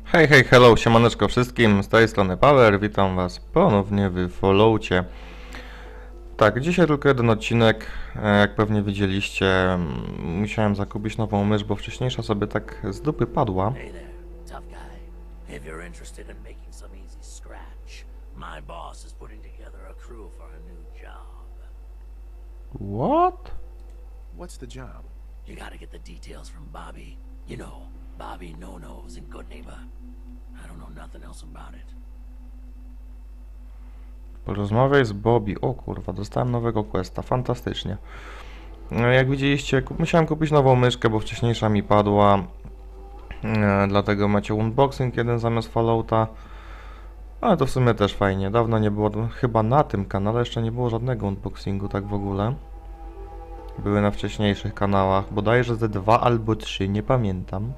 Hej, hej, hello, siemaneczko wszystkim, z tej strony Power, witam was ponownie w Falloutie. Tak, dzisiaj tylko jeden odcinek, jak pewnie widzieliście, musiałem zakupić nową mysz, bo wcześniejsza sobie tak z dupy padła. Hey there, tough guy. If you're interested in making some easy scratch, my boss is putting together a crew for a new job. What? What's the job? You gotta get the details from Bobby. You know, Bobby No-Nose in Good Neighbor. I don't know nothing else about it. Porozmawiaj z Bobby. O kurwa, dostałem nowego questa, fantastycznie. No, jak widzieliście, musiałem kupić nową myszkę, bo wcześniejsza mi padła. Dlatego macie unboxing jeden zamiast Fallouta. Ale to w sumie też fajnie. Dawno nie było, chyba na tym kanale jeszcze nie było żadnego unboxingu tak w ogóle. Były na wcześniejszych kanałach, bodajże ze 2 albo 3, nie pamiętam.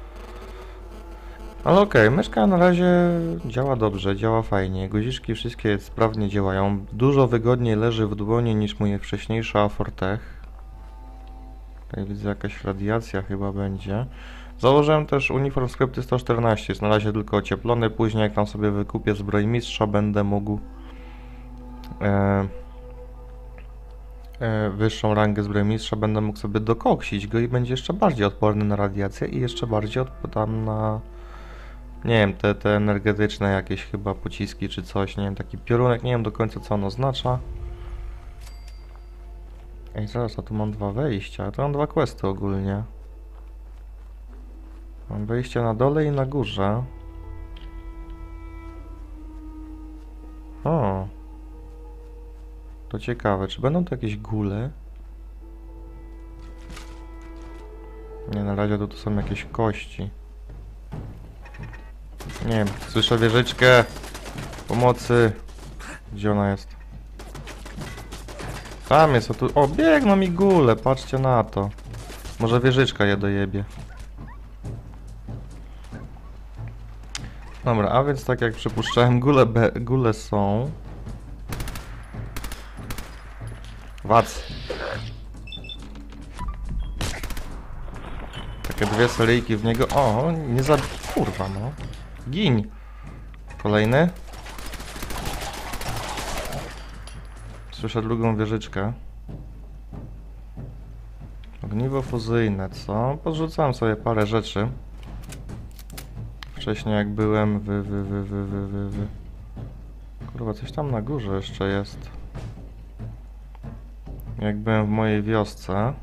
Ale okej, myszka na razie działa dobrze, działa fajnie. Guziczki wszystkie sprawnie działają. Dużo wygodniej leży w dłoni niż mój wcześniejszy Afortech. Tutaj widzę jakaś radiacja chyba będzie. Założyłem też uniform Skrypty 114, jest na razie tylko ocieplony. Później jak tam sobie wykupię zbrojmistrza, będę mógł wyższą rangę zbrojmistrza, będę mógł sobie dokoksić go i będzie jeszcze bardziej odporny na radiację i jeszcze bardziej odporny na... Nie wiem, te energetyczne jakieś chyba pociski czy coś, nie wiem, taki piorunek, nie wiem do końca co on oznacza. Ej, zaraz, a tu mam 2 wejścia, to mam 2 questy ogólnie. Mam wejście na dole i na górze. O. To ciekawe, czy będą to jakieś gule? Nie, na razie to są jakieś kości. Nie wiem, słyszę wieżyczkę. Pomocy. Gdzie ona jest? Tam jest, o tu... O, biegną mi gule, patrzcie na to. Może wieżyczka je dojebie. Dobra, a więc tak jak przypuszczałem, gule są. Wac. Takie 2 seryjki w niego. O, nie zabi... Kurwa, no. Giń. Kolejny. Słyszę drugą wieżyczkę. Ogniwo fuzyjne, co? Podrzucałem sobie parę rzeczy. Wcześniej jak byłem Kurwa, coś tam na górze jeszcze jest. Jak byłem w mojej wiosce.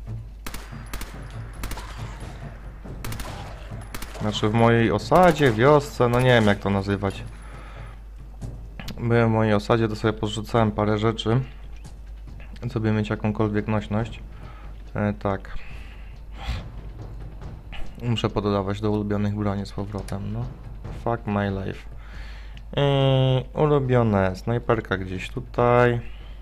Znaczy w mojej osadzie, wiosce, no nie wiem jak to nazywać. Byłem w mojej osadzie, to sobie porzucałem parę rzeczy, żeby mieć jakąkolwiek nośność. Tak. Muszę pododawać do ulubionych broni z powrotem, no. Fuck my life. Ulubione, snajperka gdzieś tutaj.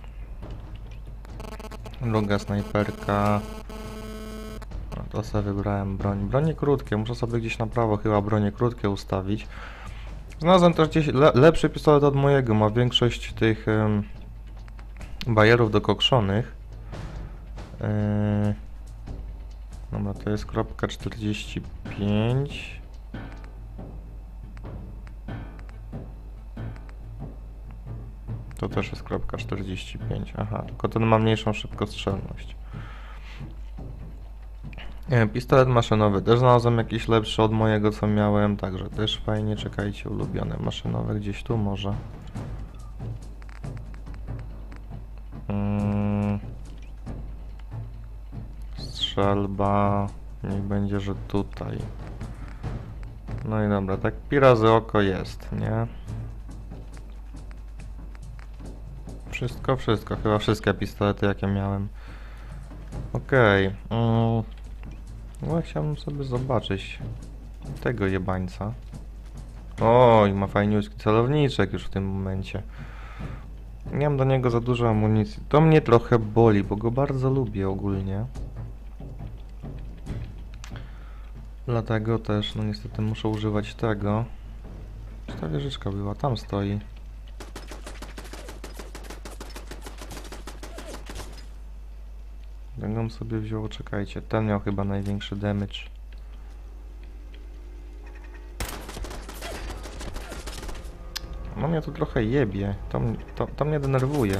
Druga snajperka. No to sobie wybrałem broń. Bronie krótkie, muszę sobie gdzieś na prawo chyba bronie krótkie ustawić. Znalazłem też gdzieś lepszy pistolet od mojego, ma większość tych bajerów dokokszonych. Dobra, to jest kropka 45. To też jest kropka 45. Aha, tylko ten ma mniejszą szybkostrzelność. Pistolet maszynowy też znalazłem jakiś lepszy od mojego co miałem, także też fajnie, czekajcie, ulubione maszynowe gdzieś tu może. Strzelba, niech będzie, że tutaj. No i dobra, tak pi razy oko jest, nie? Wszystko, chyba wszystkie pistolety jakie miałem. Okej. No chciałbym sobie zobaczyć tego jebańca. Oj, ma fajniuski celowniczek już w tym momencie. Nie mam do niego za dużo amunicji. To mnie trochę boli, bo go bardzo lubię ogólnie. Dlatego też, no niestety muszę używać tego. Czy ta wieżyczka była? Tam stoi. Będę sobie wziął, czekajcie, ten miał chyba największy damage. No mnie tu trochę jebie. To mnie denerwuje.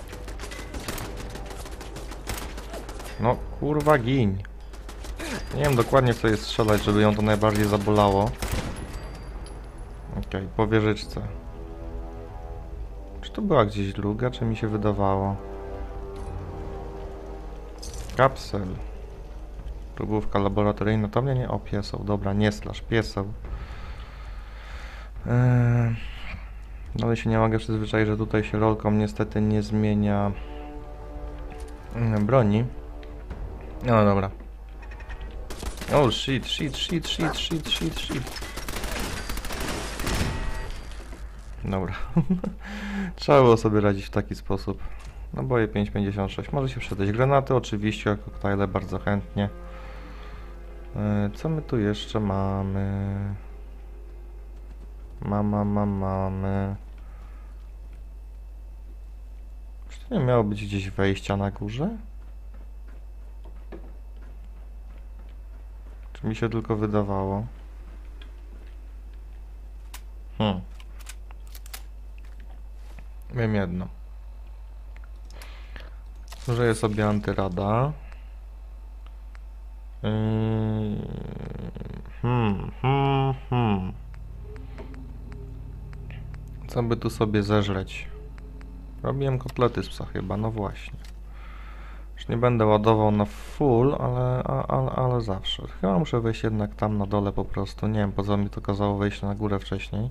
No kurwa giń. Nie wiem dokładnie w co jest strzelać, żeby ją to najbardziej zabolało. Okej, po wieżyczce. Czy to była gdzieś druga, czy mi się wydawało? Kapsel. Próbówka laboratoryjna. To mnie nie... O, pieseł. Dobra, nie slash, pieseł. Ale się nie mogę przyzwyczaić, że tutaj się rolką niestety nie zmienia broni. No dobra. Oh shit. Dobra. Trzeba było sobie radzić w taki sposób. Naboje 5,56. Może się przydać. Granaty oczywiście, a koktajle bardzo chętnie. Co my tu jeszcze mamy? Mamy. Czy to nie miało być gdzieś wejścia na górze? Czy mi się tylko wydawało? Wiem jedno. Użyję sobie antyrada. Co by tu sobie zeżreć? Robiłem kotlety z psa chyba, no właśnie. Już nie będę ładował na full, ale zawsze. Chyba muszę wejść jednak tam na dole po prostu. Nie wiem, po co mi to kazało wejść na górę wcześniej.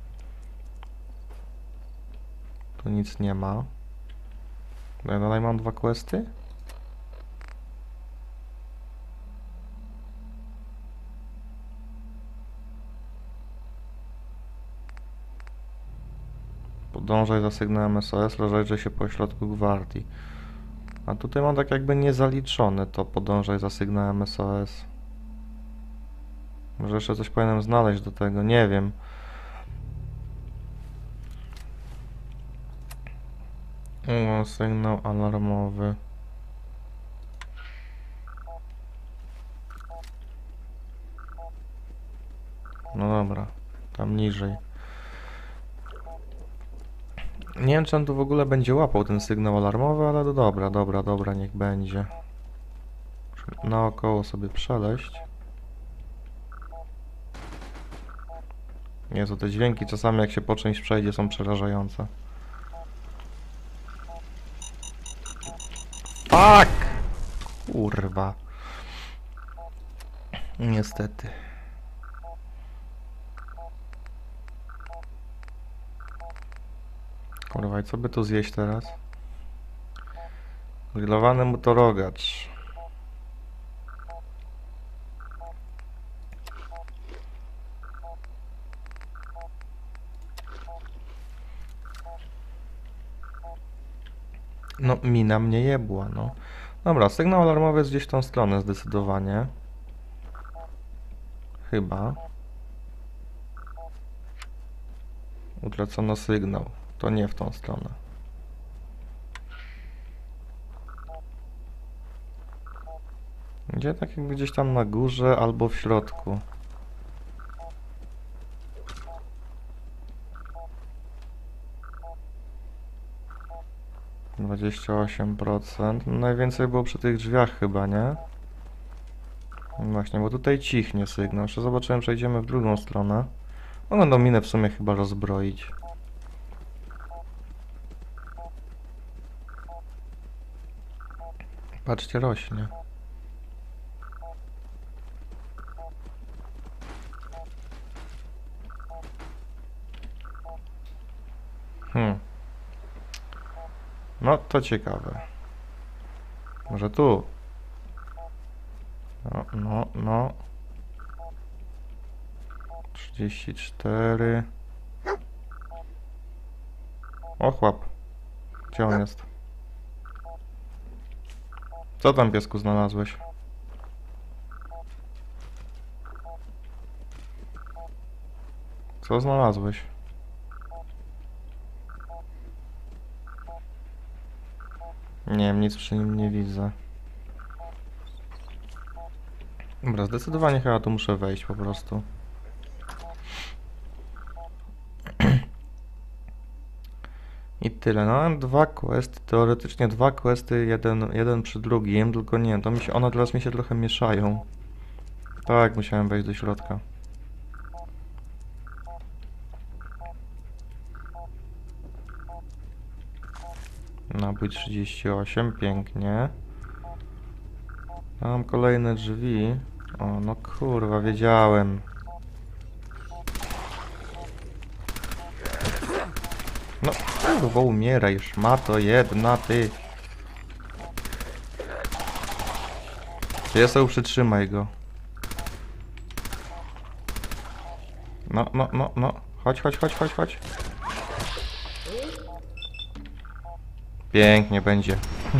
Tu nic nie ma. Ja dalej mam 2 questy? Podążaj za sygnałem SOS, rozejrzę się po środku gwardii. A tutaj mam tak jakby niezaliczone to podążaj za sygnałem SOS. Może jeszcze coś powinienem znaleźć do tego, nie wiem. O, sygnał alarmowy. No dobra, tam niżej. Nie wiem, czy on tu w ogóle będzie łapał ten sygnał alarmowy, ale to dobra, niech będzie. Muszę naokoło sobie przeleść. Jezu, te dźwięki czasami jak się po czymś przejdzie są przerażające. Fuck! Kurwa. Niestety. Kurwa, i co by tu zjeść teraz? Grillowany motorogacz. No, mina mnie jebła, no. Dobra, sygnał alarmowy jest gdzieś w tą stronę zdecydowanie. Chyba. Utracono sygnał. To nie w tą stronę. Gdzie? Tak jakby gdzieś tam na górze albo w środku. - 28%. No najwięcej było przy tych drzwiach chyba, nie? No właśnie, bo tutaj cichnie sygnał. Jeszcze zobaczyłem, przejdziemy w drugą stronę. Mogą tą minę w sumie chyba rozbroić. Patrzcie, rośnie. No, to ciekawe. Może tu? No. 34. O, chłop. Gdzie on jest? Co tam, piesku, znalazłeś? Co znalazłeś? Nie wiem, nic przy nim nie widzę. Dobra, zdecydowanie chyba tu muszę wejść po prostu. tyle. No, dwa questy, teoretycznie dwa questy, jeden przy drugim, tylko nie, to one teraz mi się trochę mieszają. Tak, musiałem wejść do środka. Nabój 38, pięknie. Mam kolejne drzwi. O, no kurwa, wiedziałem. No, kurwa, umieraj, szmato jedna, ty. Jezu, przytrzymaj go. No. Chodź. Pięknie będzie.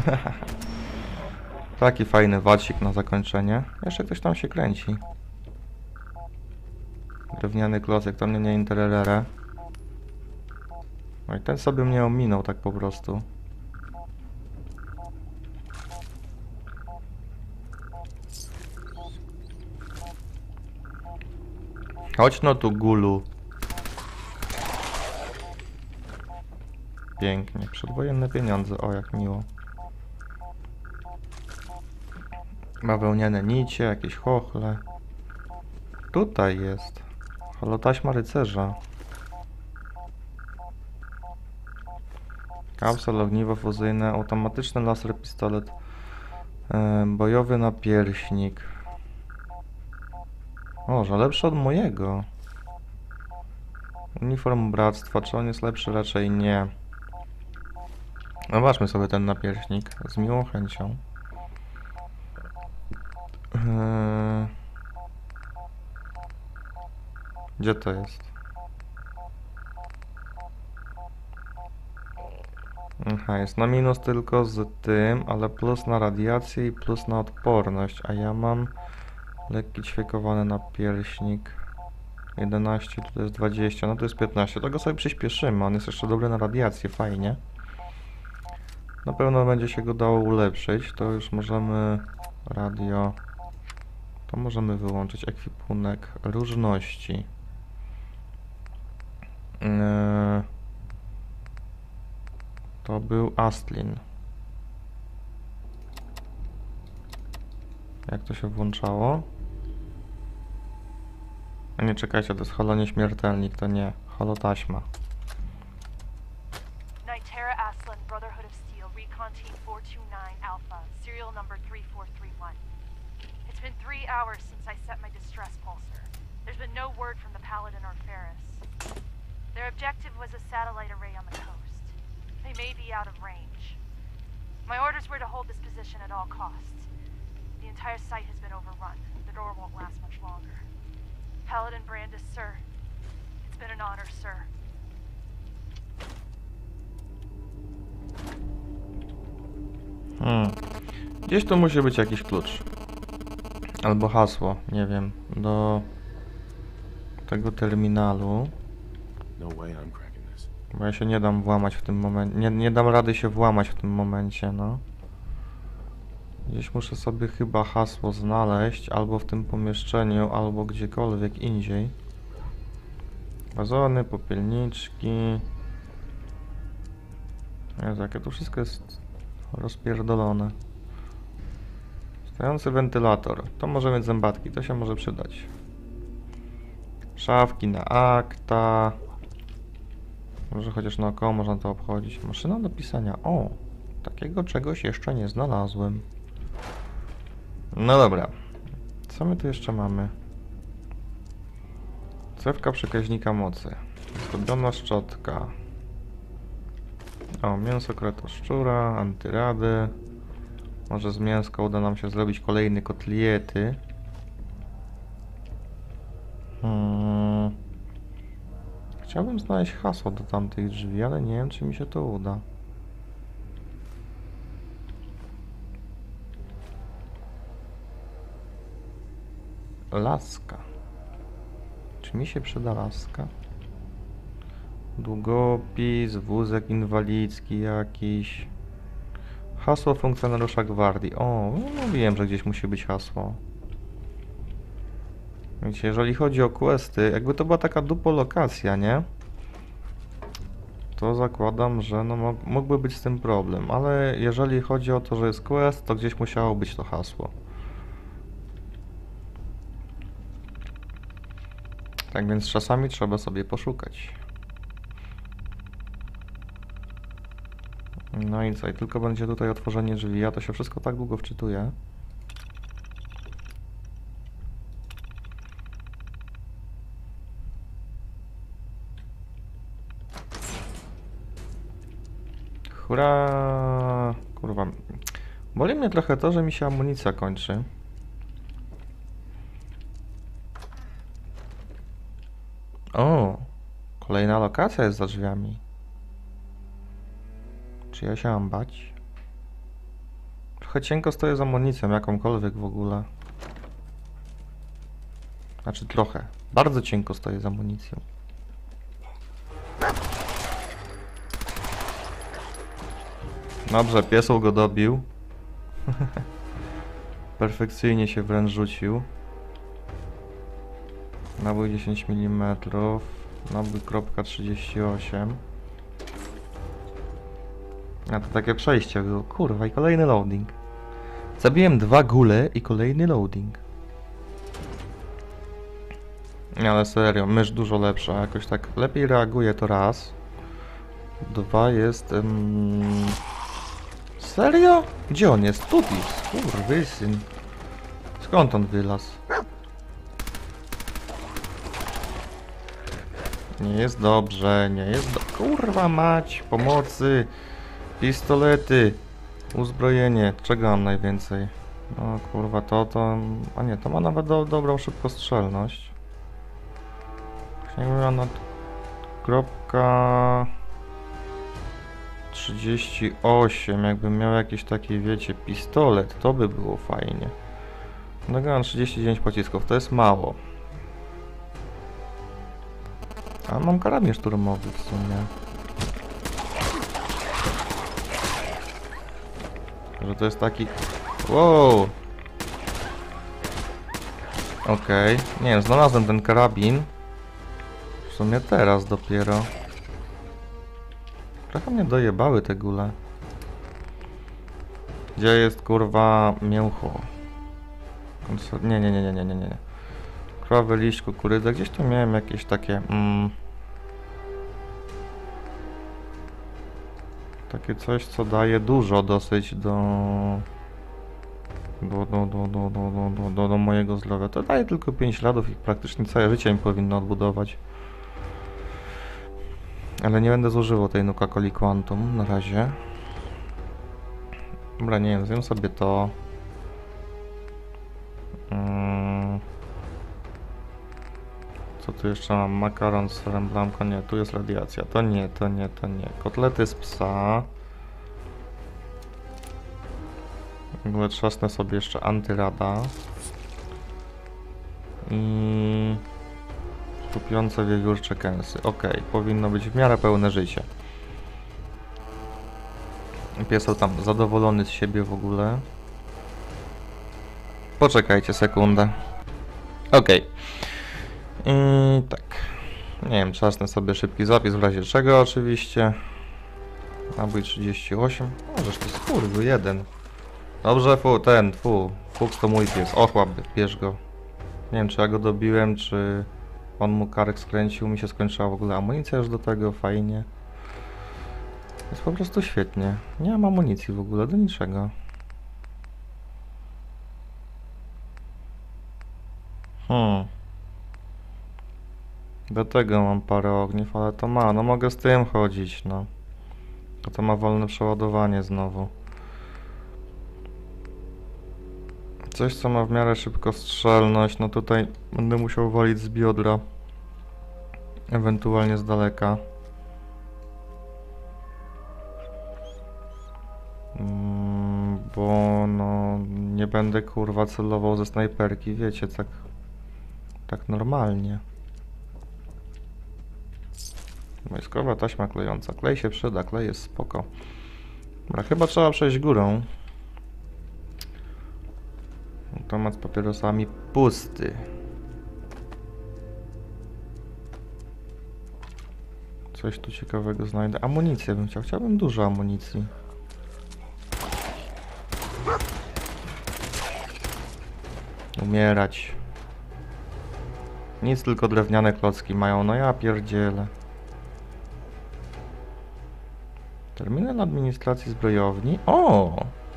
Taki fajny wacik na zakończenie. Jeszcze ktoś tam się kręci. Drewniany klocek, to mnie nie interesuje. No i ten sobie mnie ominął tak po prostu. Chodź no tu, gulu. Pięknie. Przedwojenne pieniądze. O, jak miło. Bawełniane nicie, jakieś chochle. Tutaj jest. Holotaśma rycerza. Kapsel, ogniwo fuzyjne, automatyczny laser, pistolet. Bojowy napierśnik. O, że lepszy od mojego. Uniform bractwa, czy on jest lepszy? Raczej nie. Zobaczmy sobie ten napierśnik z miłą chęcią. Gdzie to jest? Aha, jest na minus tylko z tym, ale plus na radiację i plus na odporność, a ja mam lekki ćwiekowany napierśnik. 11, tu jest 20, no to jest 15, to go sobie przyspieszymy, on jest jeszcze dobry na radiację, fajnie. Na pewno będzie się go dało ulepszyć, to już możemy radio, to możemy wyłączyć ekwipunek różności. To był Astlin. Jak to się włączało? A nie, czekajcie, to jest holo nieśmiertelnik, to nie. Holo taśma. Nitera Aslan, Brotherhood of Steel, Recon Team 429 Alpha, serial number 3431. It's been 3 hours since I set my distress pulsar. There's been no word from the Paladin or Ferris. Their objective was a satellite array on the coast. They may be out of range. My orders were to hold this position at all costs. The entire site has been overrun. The door won't last much longer. Paladin Brandis, sir. It's been an honor, sir. Gdzieś tu musi być jakiś klucz. Albo hasło, nie wiem, do tego terminalu. No way I'm cracking this. Bo ja się nie dam włamać w tym momencie. Nie dam rady się włamać w tym momencie, no. Gdzieś muszę sobie chyba hasło znaleźć, albo w tym pomieszczeniu, albo gdziekolwiek indziej. Wazony, popielniczki. Jezu, jakie to wszystko jest rozpierdolone. Stojący wentylator. To może mieć zębatki, to się może przydać. Szafki na akta. Może chociaż naokoło można to obchodzić. Maszyna do pisania. O! Takiego czegoś jeszcze nie znalazłem. No dobra. Co my tu jeszcze mamy? Cewka przekaźnika mocy. Zdobiona szczotka. O, mięso kretoszczura, antyrady. Może z mięska uda nam się zrobić kolejne kotliety. Chciałbym znaleźć hasło do tamtych drzwi, ale nie wiem, czy mi się to uda. Laska. Czy mi się przyda laska? Długopis, wózek inwalidzki jakiś. Hasło funkcjonariusza gwardii. O, no mówiłem, że gdzieś musi być hasło. Wiecie, jeżeli chodzi o questy, jakby to była taka dupolokacja, nie? to zakładam, że no mógłby być z tym problem, ale jeżeli chodzi o to, że jest quest, to gdzieś musiało być to hasło. Tak więc czasami trzeba sobie poszukać. No i co, i tylko będzie tutaj otworzenie drzwi, a to się wszystko tak długo wczytuje. Hurra! Kurwa. Boli mnie trochę to, że mi się amunicja kończy. O! Kolejna lokacja jest za drzwiami. Czy ja się mam bać? Trochę cienko stoję z amunicją, jakąkolwiek w ogóle. Znaczy trochę. Bardzo cienko stoję z amunicją. Dobrze, piesł go dobił. Perfekcyjnie się wręcz rzucił. Nabój 10 mm. Nabój .38. A to takie przejście było. Kurwa, i kolejny loading. Zabiłem 2 gule i kolejny loading. Ale serio, mysz dużo lepsza. Jakoś tak lepiej reaguje to raz. 2 jest... Serio? Gdzie on jest? Tutis. Kurwysyn. Skąd on wylazł? Nie jest dobrze, nie jest Kurwa mać, pomocy. Pistolety. Uzbrojenie. Czego mam najwięcej? No kurwa to... A nie, to ma nawet dobrą szybkostrzelność. Nie wiem, na... Kropka... 38, jakbym miał jakiś taki, wiecie, pistolet, to by było fajnie. No mam 39 pocisków, to jest mało. A mam karabin szturmowy w sumie. Że to jest taki... Wow! Okej. Nie wiem, znalazłem ten karabin. W sumie teraz dopiero. Trochę mnie dojebały te gule. Gdzie jest kurwa mięcho? Nie. Krowy, liść, kukurydza. Gdzieś tu miałem jakieś takie... Takie coś, co daje dużo dosyć do mojego zdrowia. To daje tylko 5 śladów i praktycznie całe życie mi powinno odbudować. Ale nie będę zużywał tej Nuka-Coli Quantum na razie. Dobra, nie wiem, zjem sobie to. Co tu jeszcze mam? Makaron z serem blanco. Nie, tu jest radiacja. To nie. Kotlety z psa. W ogóle trzasnę sobie jeszcze antyrada. I... Kupiące wiewiórcze kęsy. Okej, powinno być w miarę pełne życie. Piesel tam zadowolony z siebie w ogóle. Poczekajcie sekundę. Okej. I tak. Nie wiem, czasny sobie szybki zapis w razie czego oczywiście. Nabój 38. Możesz to skurwy, jeden. Dobrze, Fuchs to mój pies. Ochłap, bierz go. Nie wiem, czy ja go dobiłem, czy... On mu kark skręcił, mi się skończyła w ogóle amunicja już do tego, fajnie. Jest po prostu świetnie. Nie mam amunicji w ogóle do niczego. Do tego mam parę ogniw, ale to ma, no mogę z tym chodzić, no. To ma wolne przeładowanie znowu. Coś, co ma w miarę szybkostrzelność, no tutaj będę musiał walić z biodra. Ewentualnie z daleka. Bo no nie będę kurwa celował ze snajperki, wiecie, tak normalnie. Wojskowa taśma klejąca. Klej się przyda, klej jest spoko. Dobra, chyba trzeba przejść górą. Automat z papierosami pusty. coś tu ciekawego znajdę. Amunicję bym chciał. Chciałbym dużo amunicji. Umierać. Nic, tylko drewniane klocki mają. No ja pierdzielę. Terminal administracji zbrojowni. O!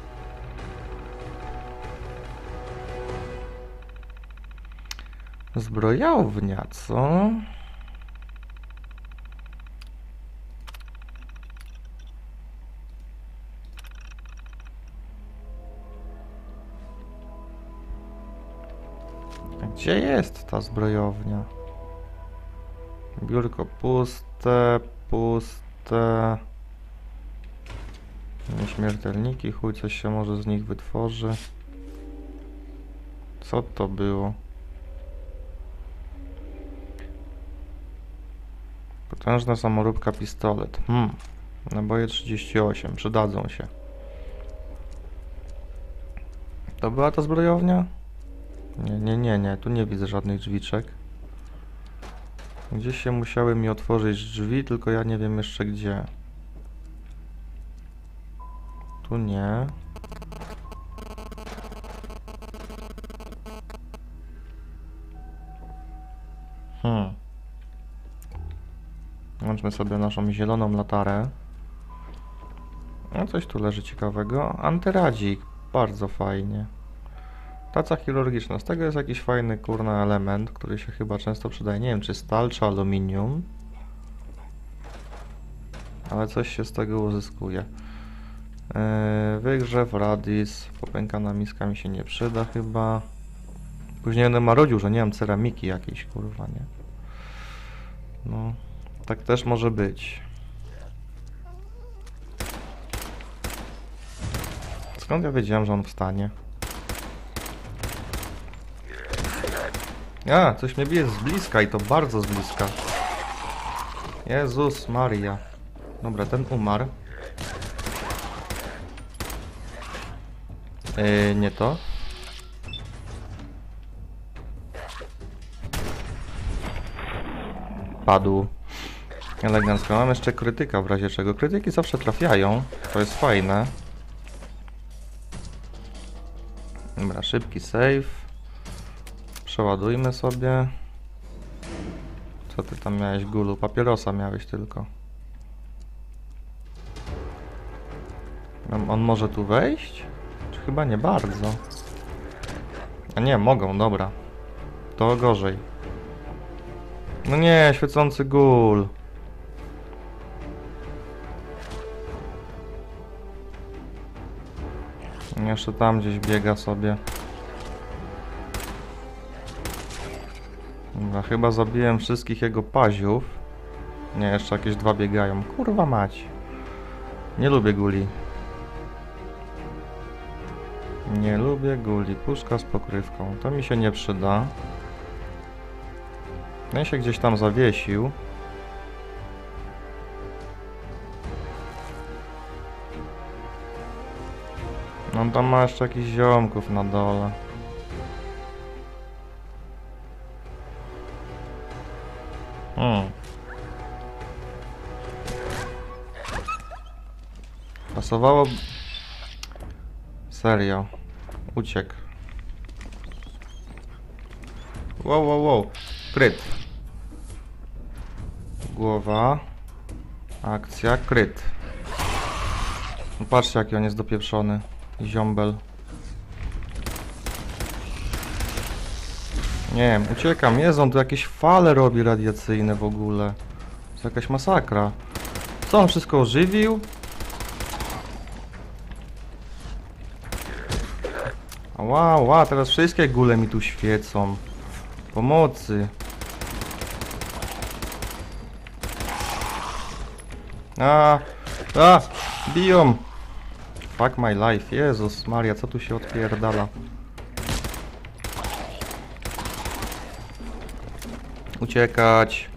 Zbrojownia, co? Gdzie jest ta zbrojownia? Biurko puste, puste. Nieśmiertelniki, chuj, coś się może z nich wytworzy. Co to było? Potężna samoróbka pistolet. Naboje 38, przydadzą się. To była ta zbrojownia? Nie, tu nie widzę żadnych drzwiczek. Gdzieś się musiały mi otworzyć drzwi, tylko ja nie wiem jeszcze gdzie. Tu nie. Włączmy sobie naszą zieloną latarę. No coś tu leży ciekawego. Antyradzik. Bardzo fajnie. Taca chirurgiczna. Z tego jest jakiś fajny, kurna, element, który się chyba często przydaje. Nie wiem, czy stal, czy aluminium. Ale coś się z tego uzyskuje. Wygrzew, radis. Popękana miska mi się nie przyda chyba. Później będę marudził, że nie mam ceramiki jakiejś, kurwa, nie? No, tak też może być. Skąd ja wiedziałem, że on wstanie? A, coś mnie bije z bliska i to bardzo z bliska. Jezus Maria. Dobra, ten umarł. Nie to. Padł. Elegancko. Mam jeszcze krytyka w razie czego. Krytyki zawsze trafiają. To jest fajne. Dobra, szybki save. Przeładujmy sobie. Co ty tam miałeś, Gulu? Papierosa miałeś tylko. On może tu wejść? Czy chyba nie bardzo? A nie, mogą, dobra. To gorzej. No nie, świecący gul. Jeszcze tam gdzieś biega sobie. Dobra, chyba zabiłem wszystkich jego paziów. Nie, jeszcze jakieś dwa biegają. Kurwa mać. Nie lubię guli. Nie lubię guli. Puszka z pokrywką. To mi się nie przyda. Ten się gdzieś tam zawiesił. No tam ma jeszcze jakichś ziomków na dole. Pasowało... Serio. Uciekł. Wow. Kryt. Głowa. Akcja, kryt. No patrzcie, jaki on jest dopieprzony. Ziombel. Nie wiem, uciekam. Jezu, on tu jakieś fale robi radiacyjne w ogóle. To jest jakaś masakra. Co, on wszystko ożywił? Wow, teraz wszystkie gule mi tu świecą. Pomocy. Biją. Fuck my life. Jezus Maria, co tu się odpierdala? Uciekać.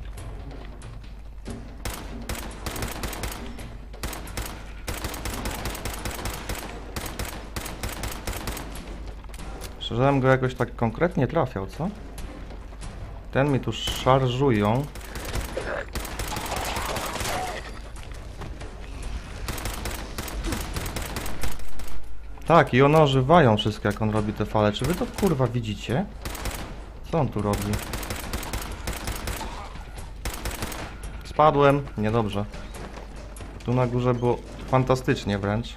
Żebym go jakoś tak konkretnie trafiał, co? Ten mi tu szarżują. Tak, i one ożywają wszystko, jak on robi te fale. Czy wy to kurwa widzicie? Co on tu robi? Spadłem. Niedobrze. Tu na górze było fantastycznie wręcz.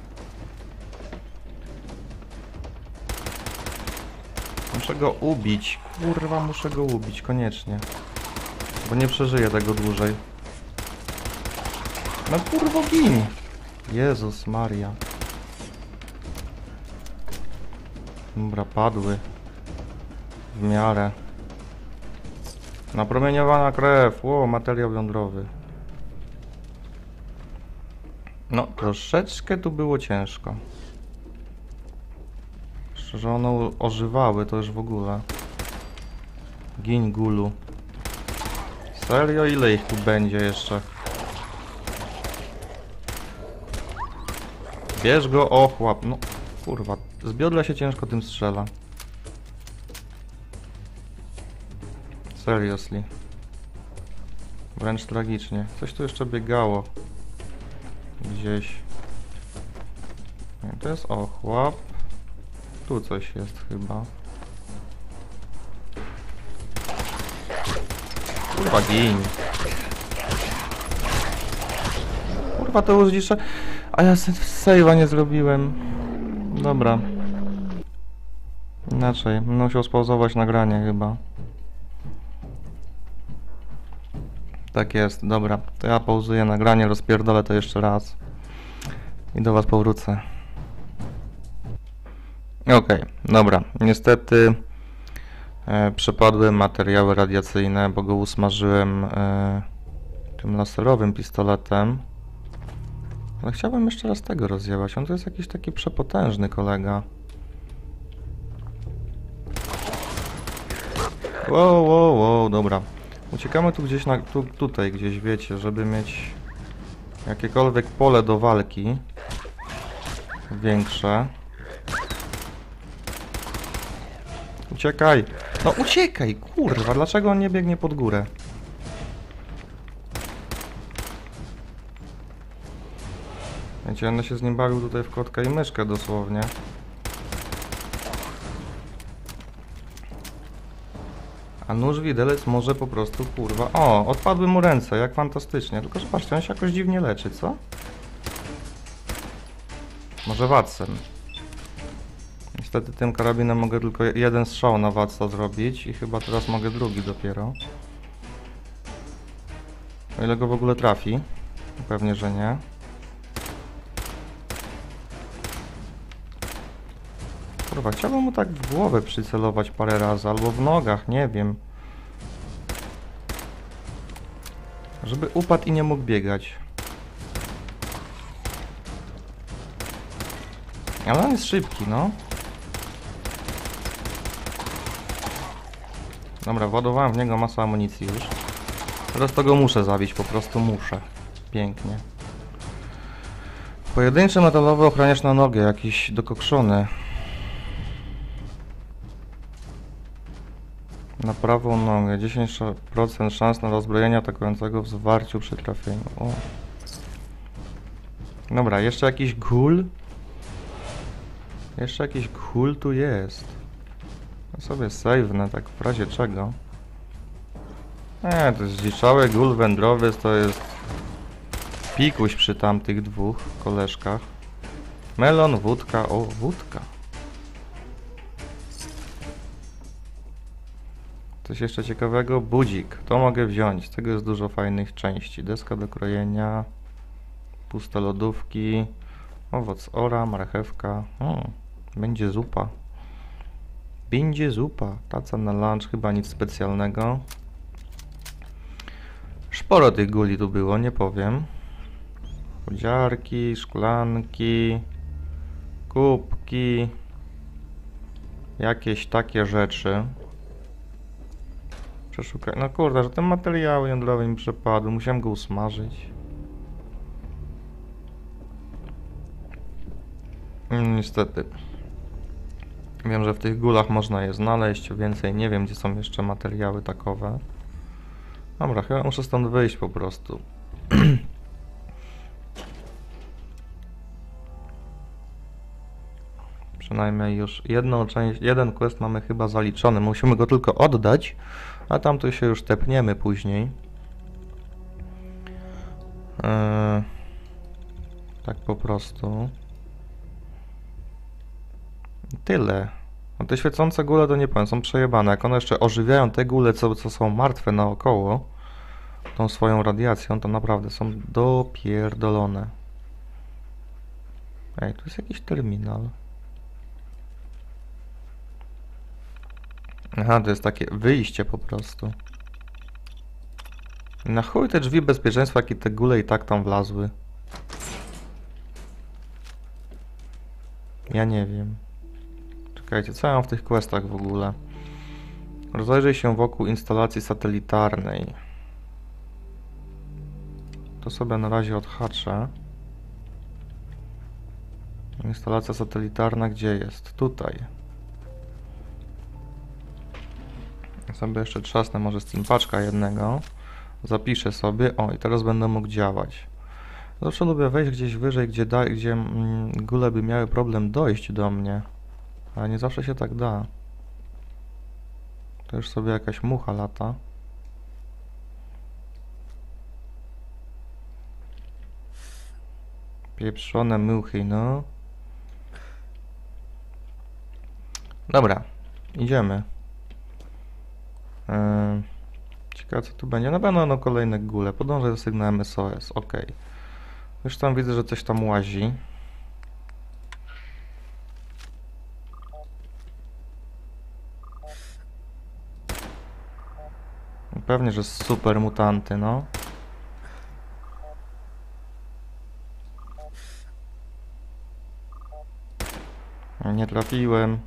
Muszę go ubić. Kurwa, muszę go ubić, koniecznie. Bo nie przeżyję tego dłużej. No kurwa, gin! Jezus Maria. Dobra, padły. W miarę. Napromieniowana krew. Ło, materiał jądrowy. No, troszeczkę tu było ciężko. Szczerze, one ożywały, to już w ogóle. Gin gulu. Serio? Ile ich tu będzie jeszcze? Bierz go, ochłap. No, kurwa. Z biodra się ciężko tym strzela. Seriously. Wręcz tragicznie. Coś tu jeszcze biegało. Gdzieś. Nie, to jest ochłap. Tu coś jest chyba. Kurwa, gin. Kurwa, to już dzisiaj. A ja save'a nie zrobiłem. Dobra. Inaczej. Będę musiał spauzować nagranie chyba. Tak jest, dobra. To ja pauzuję nagranie, rozpierdolę to jeszcze raz. I do was powrócę. Okej, dobra. Niestety przepadły materiały radiacyjne, bo go usmażyłem tym laserowym pistoletem. Ale chciałbym jeszcze raz tego rozjebać. On to jest jakiś taki przepotężny kolega. Wow, dobra. Uciekamy tu gdzieś na... tutaj gdzieś, wiecie, żeby mieć jakiekolwiek pole do walki. Większe. Uciekaj! No uciekaj, kurwa, dlaczego on nie biegnie pod górę? Wiecie, będę się z nim bawił tutaj w kotka i myszkę dosłownie. A nóż widelec może po prostu, kurwa... O, odpadły mu ręce, jak fantastycznie. Tylko, że patrzcie, on się jakoś dziwnie leczy, co? Może Watsem. Niestety tym karabinem mogę tylko jeden strzał na Watsa zrobić i chyba teraz mogę drugi dopiero. O ile go w ogóle trafi. Pewnie, że nie. Kurwa, chciałbym mu tak w głowę przycelować parę razy, albo w nogach, nie wiem. Żeby upadł i nie mógł biegać. Ale on jest szybki, no. Dobra, władowałem w niego masę amunicji już. Teraz to go muszę zabić, po prostu muszę. Pięknie. Pojedynczy metalowy ochraniacz na nogę, jakiś dokokszony. Na prawą nogę, 10% szans na rozbrojenie atakującego w zwarciu przy trafieniu. O. Dobra, jeszcze jakiś ghoul. Jeszcze jakiś ghoul tu jest. Ja sobie save'nę, tak w razie czego. Nie, to jest zdziczały ghoul wędrowiec, to jest pikuś przy tamtych dwóch koleżkach. Melon, wódka, o, wódka. Coś jeszcze ciekawego? Budzik. To mogę wziąć. Z tego jest dużo fajnych części. Deska do krojenia. Puste lodówki. Owoc ora, marchewka. Będzie zupa. Będzie zupa. Taca na lunch. Chyba nic specjalnego. Sporo tych guli tu było, nie powiem. Podziarki, szklanki. Kubki. Jakieś takie rzeczy. Przeszukaj. No kurde, że ten materiał jądrowy mi przepadł. Musiałem go usmażyć. Niestety. Wiem, że w tych gulach można je znaleźć. Więcej nie wiem, gdzie są jeszcze materiały takowe. Dobra, chyba muszę stąd wyjść po prostu. Przynajmniej już jedną część, jeden quest mamy chyba zaliczony. Musimy go tylko oddać, a tamto się już tepniemy później. Tak po prostu. Tyle. No te świecące góle to nie powiem, są przejebane. Jak one jeszcze ożywiają te góle, co są martwe naokoło, tą swoją radiacją, to naprawdę są dopierdolone. Ej, tu jest jakiś terminal. Aha, to jest takie wyjście po prostu. Na chuj te drzwi bezpieczeństwa, jak i te góle i tak tam wlazły. Ja nie wiem. Czekajcie, co ja mam w tych questach w ogóle? Rozejrzyj się wokół instalacji satelitarnej. To sobie na razie odhaczę. Instalacja satelitarna gdzie jest? Tutaj. Sobie jeszcze trzasnę może steampaczka jednego. Zapiszę sobie. O, i teraz będę mógł działać. Zawsze lubię wejść gdzieś wyżej, gdzie góle by miały problem dojść do mnie. Ale nie zawsze się tak da. To już sobie jakaś mucha lata. Pieprzone muchy, no. Dobra, idziemy. Ciekawe co tu będzie. Na pewno no, kolejne góle. Podążę za sygnałem SOS. Ok. Już tam widzę, że coś tam łazi. Pewnie, że super mutanty, no. Nie trafiłem.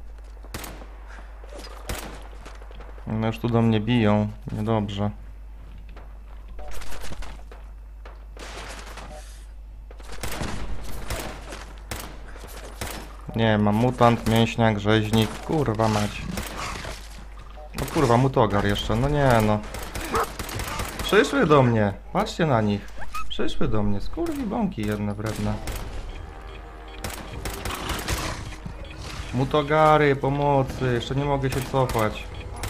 No już tu do mnie biją. Niedobrze. Nie, mam mutant, mięśniak, rzeźnik. Kurwa mać. No kurwa, mutogar jeszcze. No nie no. Przyszły do mnie. Patrzcie na nich. Przyszły do mnie. Skurwi bąki jedne wredne. Mutogary, pomocy. Jeszcze nie mogę się cofać.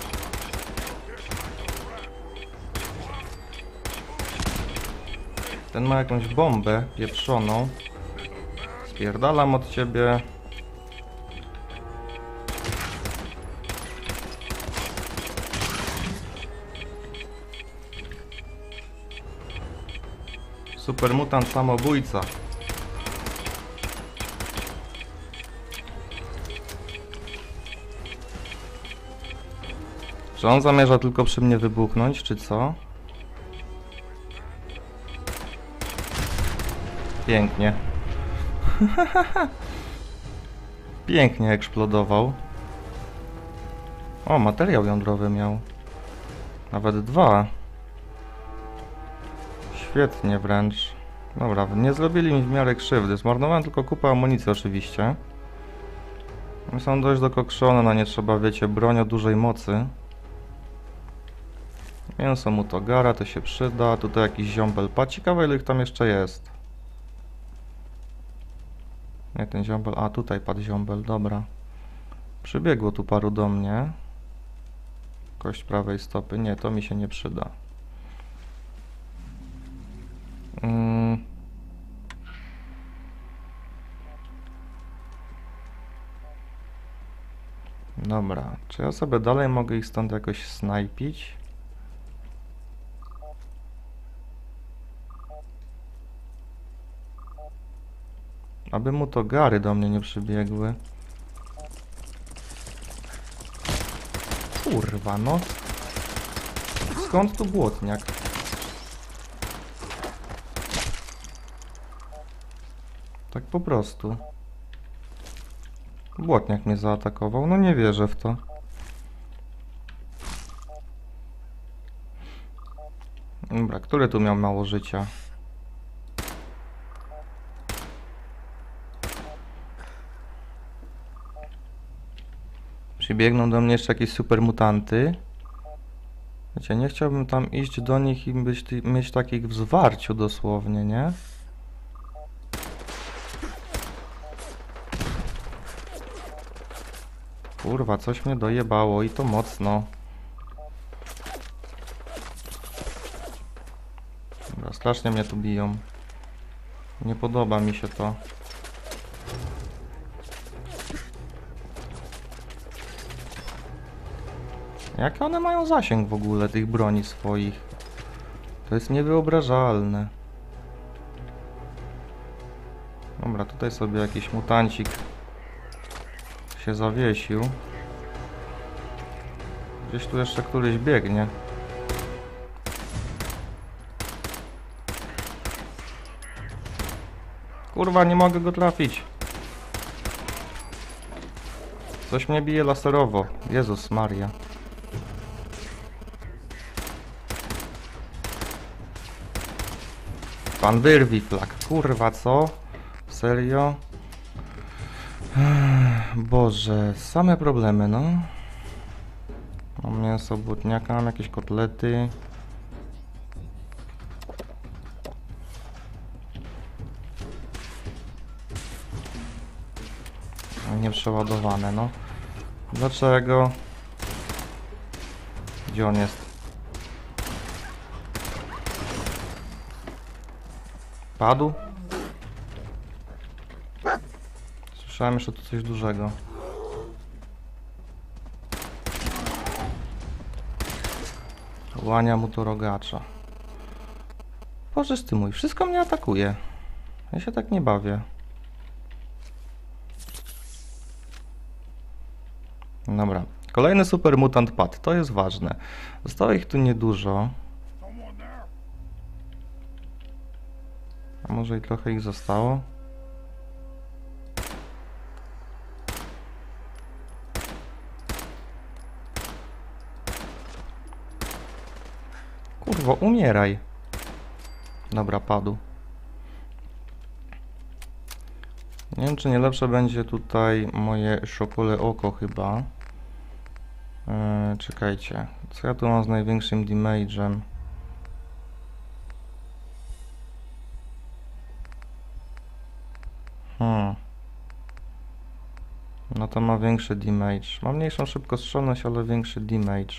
Ten ma jakąś bombę pieprzoną. Spierdalam od ciebie. Super mutant samobójca. Czy on zamierza tylko przy mnie wybuchnąć, czy co? Pięknie. Pięknie eksplodował. O, materiał jądrowy miał. Nawet 2. Świetnie wręcz. Dobra, nie zrobili mi w miarę krzywdy. Zmarnowałem tylko kupę amunicji oczywiście. Są dość dokokszone, no nie trzeba, wiecie, broń o dużej mocy. Mięso mutogara, to się przyda. Tutaj jakiś ziombel. Ciekawe ile ich tam jeszcze jest. Nie, ten ziombel. A, tutaj padł ziombel, dobra. Przybiegło tu paru do mnie. Kość prawej stopy. Nie, to mi się nie przyda. Dobra, czy ja sobie dalej mogę ich stąd jakoś snajpić? Aby mutogary do mnie nie przybiegły. Kurwa, no. Skąd tu błotniak? Tak po prostu. Błotniak mnie zaatakował. No nie wierzę w to. Dobra, który tu miał mało życia? Przybiegną do mnie jeszcze jakieś super mutanty. Wiecie, nie chciałbym tam iść do nich i mieć takich w zwarciu dosłownie, nie? Kurwa, coś mnie dojebało i to mocno. Dobra, strasznie mnie tu biją. Nie podoba mi się to. Jaki one mają zasięg w ogóle tych broni swoich? To jest niewyobrażalne. Dobra, tutaj sobie jakiś mutancik się zawiesił. Gdzieś tu jeszcze któryś biegnie. Kurwa, nie mogę go trafić. Coś mnie bije laserowo. Jezus Maria. Pan wyrwi flag. Kurwa, co? Serio? Boże, same problemy, no. Mam mięso błotniaka, mam jakieś kotlety. Nieprzeładowane, no. Dlaczego? Gdzie on jest? Padł? Słyszałem jeszcze tu coś dużego. Łania mu to rogacza. Bożeż ty mój, wszystko mnie atakuje. Ja się tak nie bawię. Dobra. Kolejny super mutant padł. To jest ważne. Zostało ich tu niedużo. A może i trochę ich zostało? Kurwo, umieraj. Dobra, padł. Nie wiem, czy nie lepsze będzie tutaj moje szopole oko chyba. Czekajcie. Co ja tu mam z największym damage'em? No to ma większy damage. Ma mniejszą szybkostrzelność, ale większy damage.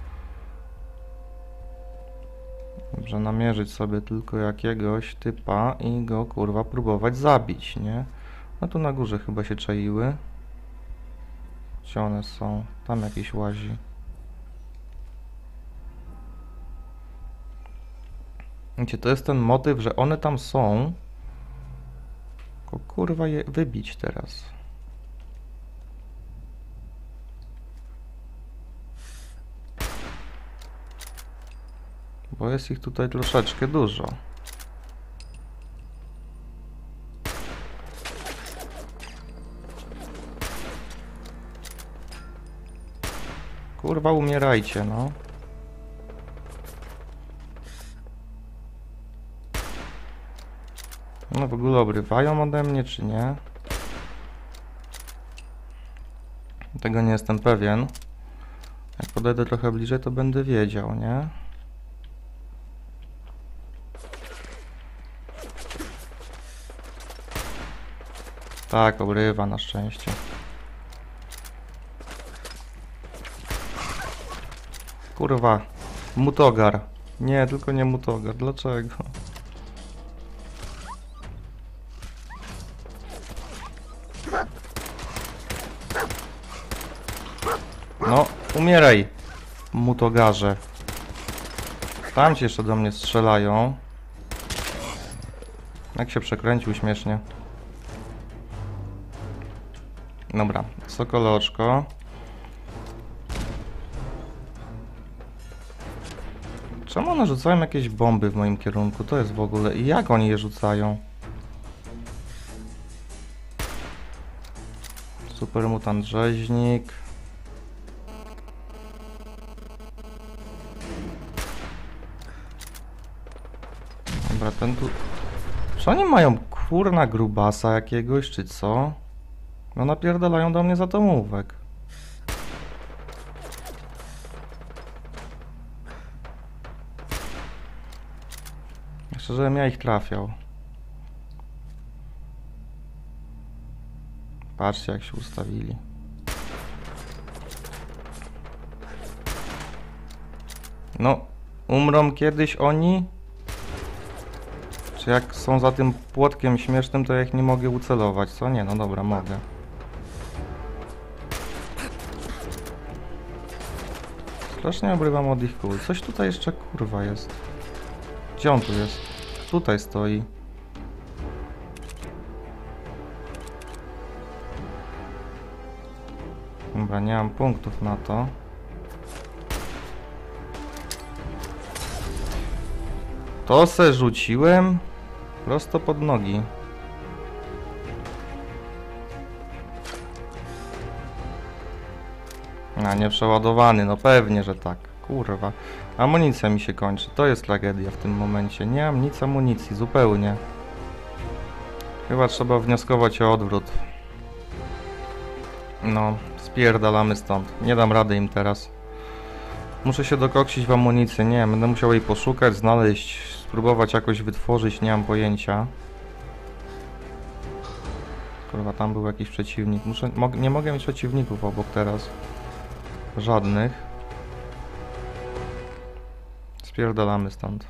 Dobrze, namierzyć sobie tylko jakiegoś typa i go kurwa próbować zabić, nie? No tu na górze chyba się czaiły. Gdzie one są? Tam jakiś łazi. Wiecie, to jest ten motyw, że one tam są. Tylko kurwa je wybić teraz. Bo jest ich tutaj troszeczkę dużo. Kurwa, umierajcie, no. No w ogóle obrywają ode mnie, czy nie? Tego nie jestem pewien. Jak podejdę trochę bliżej, to będę wiedział, nie? Tak, obrywa na szczęście. Kurwa, mutogar. Nie, tylko nie mutogar. Dlaczego? No, umieraj, mutogarze. Tam ci jeszcze do mnie strzelają. Jak się przekręcił śmiesznie. Dobra, sokole oczko. Czemu one rzucają jakieś bomby w moim kierunku? To jest w ogóle... I jak oni je rzucają? Super mutant rzeźnik. Dobra, ten tu... Czy oni mają kurna grubasa jakiegoś, czy co? No napierdalają do mnie z atomówek. Jeszcze, żebym ja ich trafiał. Patrzcie, jak się ustawili. No, umrą kiedyś oni? Czy jak są za tym płotkiem śmiesznym, to ja ich nie mogę ucelować, co? Nie, no dobra, mogę. Strasznie obrywam od ich kul. Coś tutaj jeszcze kurwa jest. Gdzie on tu jest? Tutaj stoi. Dobra, nie mam punktów na to. To se rzuciłem prosto pod nogi. A, nie przeładowany, no pewnie, że tak. Kurwa. Amunicja mi się kończy. To jest tragedia w tym momencie. Nie mam nic amunicji, zupełnie. Chyba trzeba wnioskować o odwrót. No, spierdalamy stąd. Nie dam rady im teraz. Muszę się dokoksić w amunicję. Nie, będę musiał jej poszukać, znaleźć, spróbować jakoś wytworzyć, nie mam pojęcia. Kurwa, tam był jakiś przeciwnik. Nie mogę mieć przeciwników obok teraz. Żadnych. Spierdalamy stąd.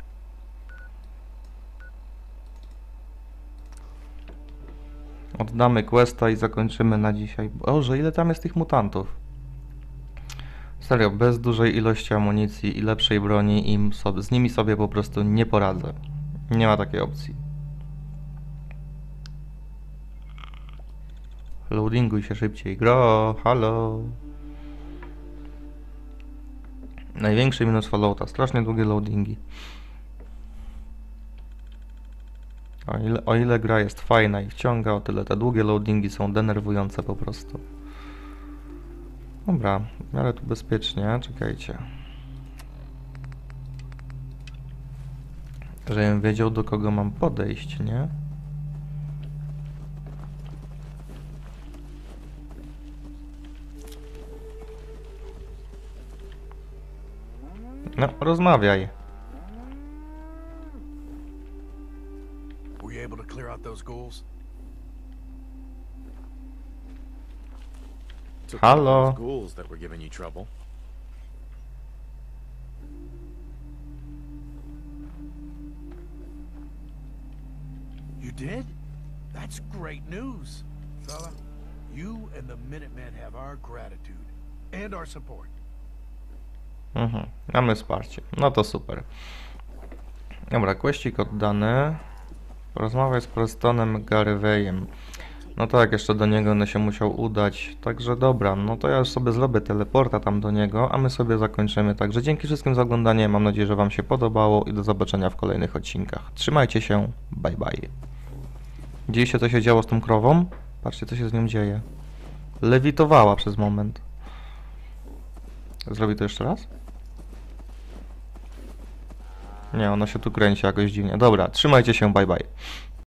Oddamy questa i zakończymy na dzisiaj. Boże, ile tam jest tych mutantów? Serio, bez dużej ilości amunicji i lepszej broni z nimi sobie po prostu nie poradzę. Nie ma takiej opcji. Loadinguj się szybciej. Gro, halo. Największy minus Fallouta. Strasznie długie loadingi. O ile gra jest fajna i wciąga, o tyle te długie loadingi są denerwujące po prostu. Dobra, w miarę tu bezpiecznie, czekajcie. Żebym wiedział, do kogo mam podejść, nie? No, rozmawiaj. Were you able to clear out those ghouls? Took care of Hello. those ghouls that were giving you trouble. You did? That's great news, fella. You and the Minutemen have our gratitude and our support. Mamy wsparcie. No to super. Dobra, questik oddany. Porozmawiaj z Prestonem Garveyem. No tak, jeszcze do niego będę się musiał udać. Także dobra, no to ja już sobie zrobię teleporta tam do niego, a my sobie zakończymy. Także dzięki wszystkim za oglądanie. Mam nadzieję, że wam się podobało i do zobaczenia w kolejnych odcinkach. Trzymajcie się. Bye bye. Widzieliście, co się działo z tą krową? Patrzcie, co się z nią dzieje. Lewitowała przez moment. Zrobi to jeszcze raz? Nie, ona się tu kręci jakoś dziwnie. Dobra, trzymajcie się, bye bye.